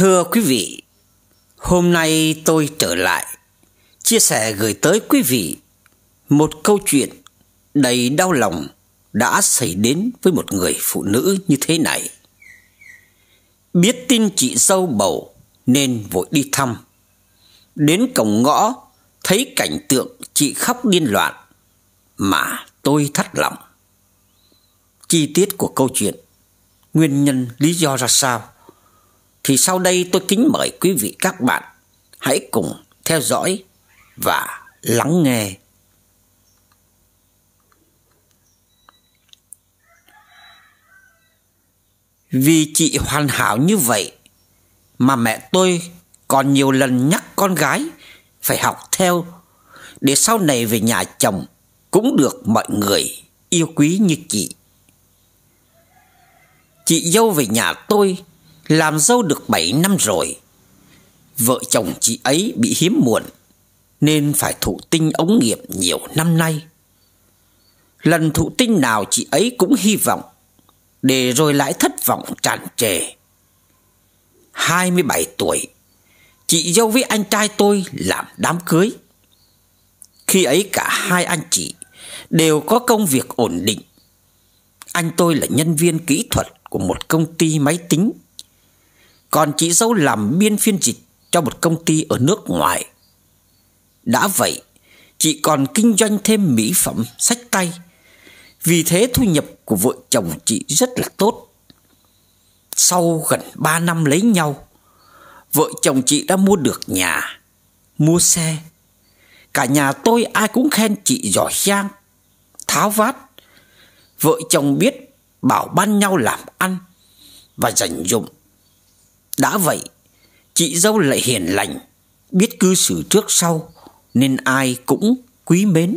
Thưa quý vị, hôm nay tôi trở lại chia sẻ gửi tới quý vị một câu chuyện đầy đau lòng đã xảy đến với một người phụ nữ như thế này. Biết tin chị dâu bầu nên vội đi thăm. Đến cổng ngõ thấy cảnh tượng chị khóc điên loạn mà tôi thắt lòng. Chi tiết của câu chuyện, nguyên nhân lý do ra sao thì sau đây tôi kính mời quý vị các bạn hãy cùng theo dõi và lắng nghe. Vì chị hoàn hảo như vậy mà mẹ tôi còn nhiều lần nhắc con gái phải học theo để sau này về nhà chồng cũng được mọi người yêu quý như chị. Chị dâu về nhà tôi làm dâu được 7 năm rồi. Vợ chồng chị ấy bị hiếm muộn nên phải thụ tinh ống nghiệm nhiều năm nay. Lần thụ tinh nào chị ấy cũng hy vọng, để rồi lại thất vọng tràn trề. 27 tuổi, chị dâu với anh trai tôi làm đám cưới. Khi ấy cả hai anh chị đều có công việc ổn định. Anh tôi là nhân viên kỹ thuật của một công ty máy tính, còn chị dâu làm biên phiên dịch cho một công ty ở nước ngoài. Đã vậy, chị còn kinh doanh thêm mỹ phẩm xách tay. Vì thế thu nhập của vợ chồng chị rất là tốt. Sau gần 3 năm lấy nhau, vợ chồng chị đã mua được nhà, mua xe. Cả nhà tôi ai cũng khen chị giỏi giang, tháo vát. Vợ chồng biết bảo ban nhau làm ăn và dành dụm. Đã vậy, chị dâu lại hiền lành, biết cư xử trước sau nên ai cũng quý mến.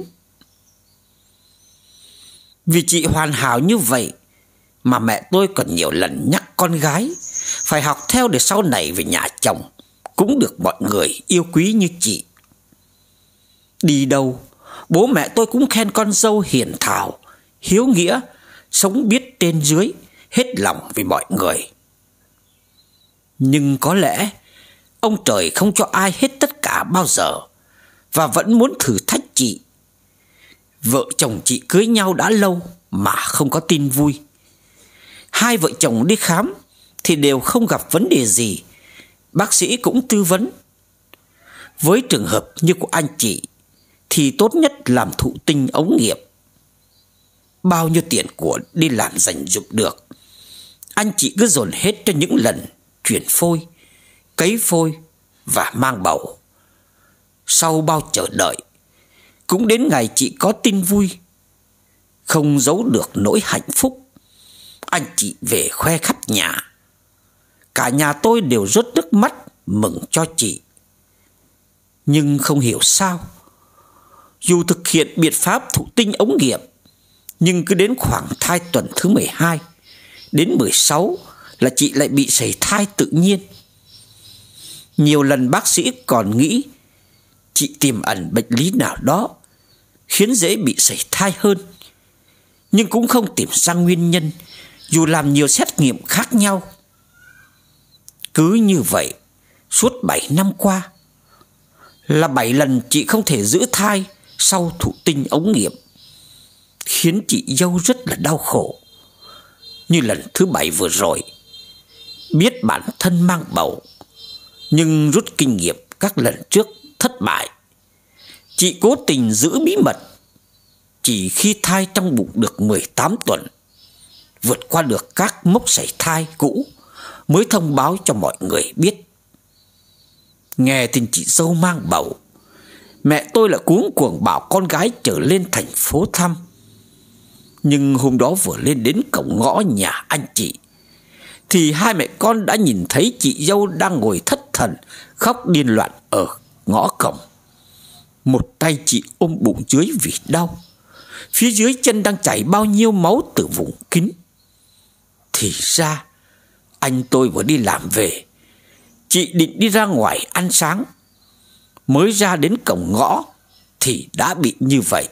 Vì chị hoàn hảo như vậy mà mẹ tôi còn nhiều lần nhắc con gái phải học theo để sau này về nhà chồng cũng được mọi người yêu quý như chị. Đi đâu, bố mẹ tôi cũng khen con dâu hiền thảo, hiếu nghĩa, sống biết trên dưới, hết lòng vì mọi người. Nhưng có lẽ ông trời không cho ai hết tất cả bao giờ và vẫn muốn thử thách chị. Vợ chồng chị cưới nhau đã lâu mà không có tin vui. Hai vợ chồng đi khám thì đều không gặp vấn đề gì. Bác sĩ cũng tư vấn. Với trường hợp như của anh chị thì tốt nhất làm thụ tinh ống nghiệm. Bao nhiêu tiền của đi làm dành dụm được, anh chị cứ dồn hết cho những lần chuyển phôi, cấy phôi và mang bầu. Sau bao chờ đợi, cũng đến ngày chị có tin vui. Không giấu được nỗi hạnh phúc, anh chị về khoe khắp nhà. Cả nhà tôi đều rớt nước mắt mừng cho chị. Nhưng không hiểu sao, dù thực hiện biện pháp thụ tinh ống nghiệm, nhưng cứ đến khoảng thai tuần thứ 12 đến 16 là chị lại bị sảy thai tự nhiên. Nhiều lần bác sĩ còn nghĩ chị tiềm ẩn bệnh lý nào đó khiến dễ bị sảy thai hơn, nhưng cũng không tìm ra nguyên nhân dù làm nhiều xét nghiệm khác nhau. Cứ như vậy suốt 7 năm qua, là 7 lần chị không thể giữ thai sau thụ tinh ống nghiệm, khiến chị dâu rất là đau khổ. Như lần thứ 7 vừa rồi, biết bản thân mang bầu nhưng rút kinh nghiệm các lần trước thất bại, chị cố tình giữ bí mật. Chỉ khi thai trong bụng được 18 tuần, vượt qua được các mốc sảy thai cũ, mới thông báo cho mọi người biết. Nghe tin chị dâu mang bầu, mẹ tôi lại cuống cuồng bảo con gái trở lên thành phố thăm. Nhưng hôm đó vừa lên đến cổng ngõ nhà anh chị thì hai mẹ con đã nhìn thấy chị dâu đang ngồi thất thần khóc điên loạn ở ngõ cổng. Một tay chị ôm bụng dưới vì đau, phía dưới chân đang chảy bao nhiêu máu từ vùng kín. Thì ra anh tôi vừa đi làm về, chị định đi ra ngoài ăn sáng, mới ra đến cổng ngõ thì đã bị như vậy.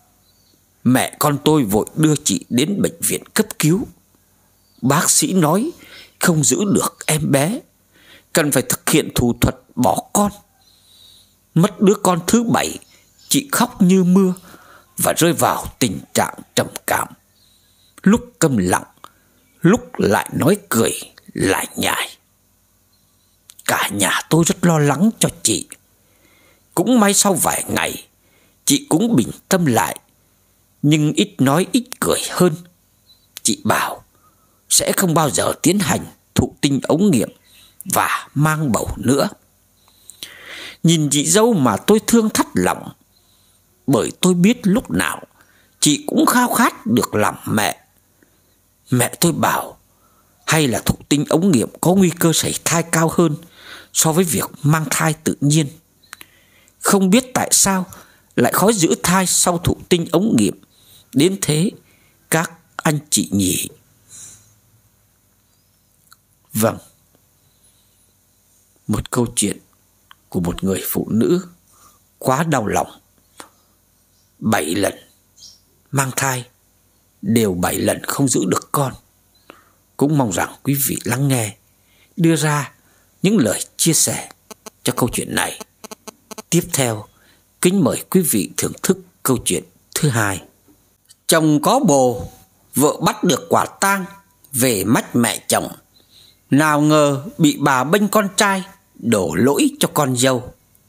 Mẹ con tôi vội đưa chị đến bệnh viện cấp cứu. Bác sĩ nói không giữ được em bé, cần phải thực hiện thủ thuật bỏ con. Mất đứa con thứ 7, chị khóc như mưa và rơi vào tình trạng trầm cảm. Lúc câm lặng, lúc lại nói cười lại nhải. Cả nhà tôi rất lo lắng cho chị. Cũng may sau vài ngày chị cũng bình tâm lại, nhưng ít nói ít cười hơn. Chị bảo sẽ không bao giờ tiến hành thụ tinh ống nghiệm và mang bầu nữa. Nhìn chị dâu mà tôi thương thắt lòng, bởi tôi biết lúc nào chị cũng khao khát được làm mẹ. Mẹ tôi bảo hay là thụ tinh ống nghiệm có nguy cơ sảy thai cao hơn so với việc mang thai tự nhiên. Không biết tại sao lại khó giữ thai sau thụ tinh ống nghiệm đến thế các anh chị nhỉ? Vâng, một câu chuyện của một người phụ nữ quá đau lòng. 7 lần mang thai, đều 7 lần không giữ được con. Cũng mong rằng quý vị lắng nghe, đưa ra những lời chia sẻ cho câu chuyện này. Tiếp theo, kính mời quý vị thưởng thức câu chuyện thứ 2. Chồng có bồ, vợ bắt được quả tang về mách mẹ chồng. Nào ngờ bị bà bênh con trai, đổ lỗi cho con dâu.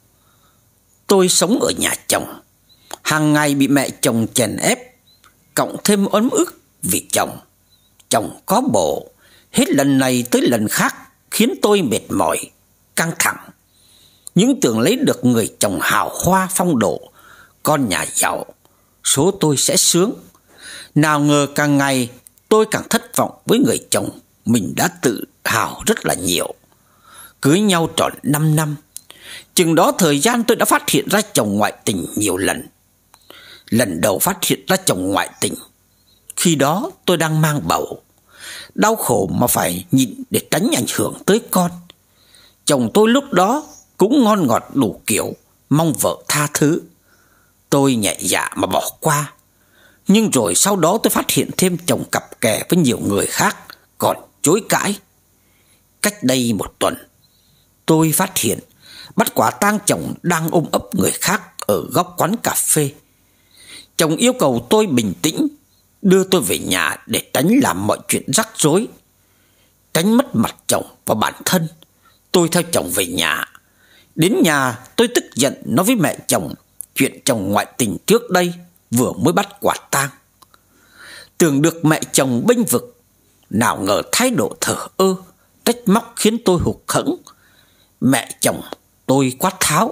Tôi sống ở nhà chồng, hàng ngày bị mẹ chồng chèn ép, cộng thêm uất ức vì chồng. Chồng có bồ, hết lần này tới lần khác khiến tôi mệt mỏi, căng thẳng. Những tưởng lấy được người chồng hào hoa phong độ, con nhà giàu, số tôi sẽ sướng. Nào ngờ càng ngày tôi càng thất vọng với người chồng mình đã tự hào rất là nhiều. Cưới nhau tròn 5 năm, chừng đó thời gian tôi đã phát hiện ra chồng ngoại tình nhiều lần. Lần đầu phát hiện ra chồng ngoại tình, khi đó tôi đang mang bầu. Đau khổ mà phải nhịn để tránh ảnh hưởng tới con. Chồng tôi lúc đó cũng ngon ngọt đủ kiểu, mong vợ tha thứ. Tôi nhẹ dạ mà bỏ qua. Nhưng rồi sau đó tôi phát hiện thêm chồng cặp kè với nhiều người khác, còn chối cãi. Cách đây 1 tuần, tôi phát hiện bắt quả tang chồng đang ôm ấp người khác ở góc quán cà phê. Chồng yêu cầu tôi bình tĩnh, đưa tôi về nhà để tránh làm mọi chuyện rắc rối. Tránh mất mặt chồng và bản thân, tôi theo chồng về nhà. Đến nhà tôi tức giận nói với mẹ chồng chuyện chồng ngoại tình trước đây vừa mới bắt quả tang. Tưởng được mẹ chồng bênh vực, nào ngờ thái độ thờ ơ, trách móc khiến tôi hụt hẫng. Mẹ chồng tôi quát tháo: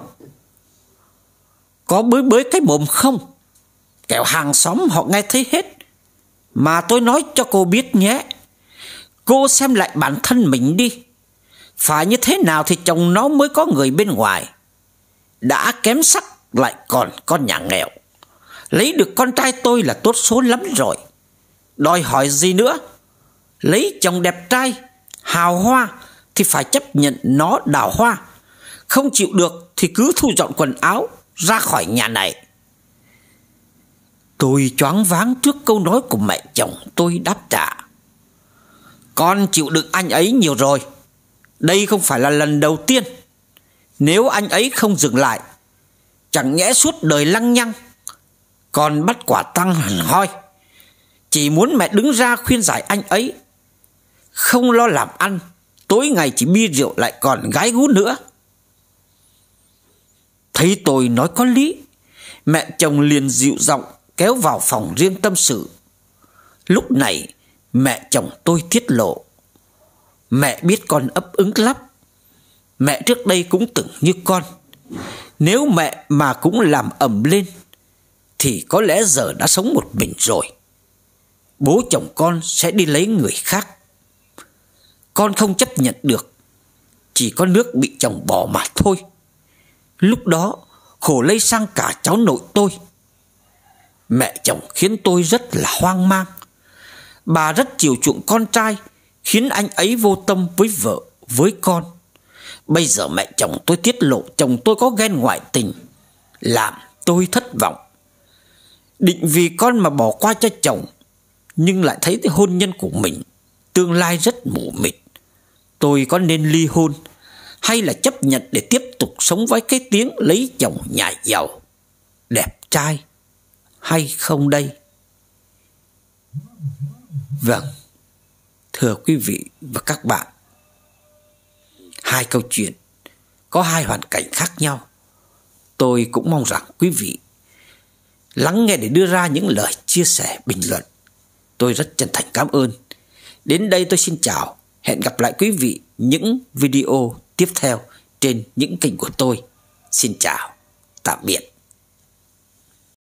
có bới bới cái mồm không? Kẻo hàng xóm họ nghe thấy hết. Mà tôi nói cho cô biết nhé, cô xem lại bản thân mình đi. Phải như thế nào thì chồng nó mới có người bên ngoài. Đã kém sắc lại còn con nhà nghèo. Lấy được con trai tôi là tốt số lắm rồi. Đòi hỏi gì nữa? Lấy chồng đẹp trai, hào hoa thì phải chấp nhận nó đào hoa. Không chịu được thì cứ thu dọn quần áo ra khỏi nhà này. Tôi choáng váng trước câu nói của mẹ chồng. Tôi đáp trả: con chịu đựng anh ấy nhiều rồi. Đây không phải là lần đầu tiên. Nếu anh ấy không dừng lại, chẳng nhẽ suốt đời lăng nhăng. Con bắt quả tang hẳn hoi. Chỉ muốn mẹ đứng ra khuyên giải anh ấy. Không lo làm ăn, tối ngày chỉ bia rượu lại còn gái gú nữa. Thấy tôi nói có lý, mẹ chồng liền dịu giọng kéo vào phòng riêng tâm sự. Lúc này mẹ chồng tôi tiết lộ: mẹ biết con ấp ứng lắm. Mẹ trước đây cũng từng như con. Nếu mẹ mà cũng làm ầm lên thì có lẽ giờ đã sống một mình rồi. Bố chồng con sẽ đi lấy người khác. Con không chấp nhận được, chỉ có nước bị chồng bỏ mà thôi. Lúc đó khổ lây sang cả cháu nội tôi. Mẹ chồng khiến tôi rất là hoang mang. Bà rất chiều chuộng con trai, khiến anh ấy vô tâm với vợ, với con. Bây giờ mẹ chồng tôi tiết lộ chồng tôi có ghen ngoại tình, làm tôi thất vọng. Định vì con mà bỏ qua cho chồng, nhưng lại thấy hôn nhân của mình tương lai rất mù mịt. Tôi có nên ly hôn hay là chấp nhận để tiếp tục sống với cái tiếng lấy chồng nhà giàu, đẹp trai hay không đây? Vâng, thưa quý vị và các bạn, hai câu chuyện có hai hoàn cảnh khác nhau. Tôi cũng mong rằng quý vị lắng nghe để đưa ra những lời chia sẻ, bình luận. Tôi rất chân thành cảm ơn. Đến đây tôi xin chào. Hẹn gặp lại quý vị những video tiếp theo trên những kênh của tôi. Xin chào, tạm biệt.